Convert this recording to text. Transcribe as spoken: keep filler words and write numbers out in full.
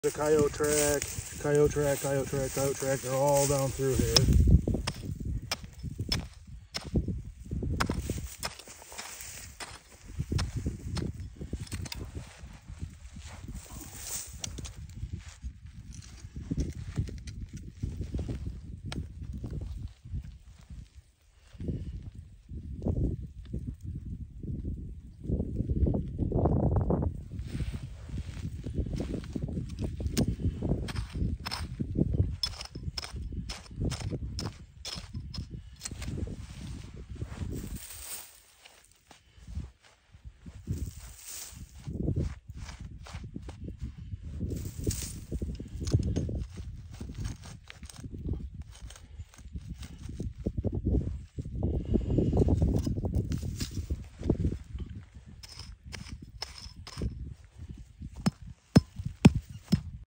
The coyote track, coyote track, coyote track, coyote track, they're all down through here.